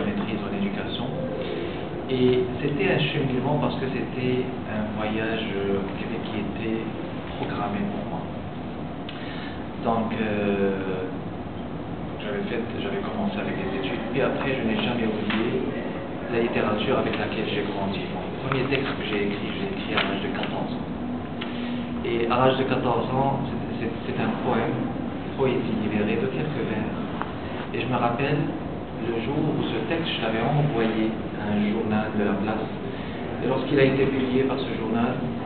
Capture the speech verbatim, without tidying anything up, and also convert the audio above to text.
maîtrise en éducation. Et c'était un cheminement parce que c'était un voyage qui était programmé pour moi. Donc, euh, j'avais fait, j'avais commencé avec les études, puis après, je n'ai jamais oublié la littérature avec laquelle j'ai grandi. Bon, le premier texte que j'ai écrit, j'ai écrit à l'âge de quatorze ans. Et à l'âge de quatorze ans, c'est un poème, Poésie libérée, de quelques vers. Et je me rappelle le jour où ce texte, je l'avais envoyé à un journal de la place. Et lorsqu'il a été publié par ce journal,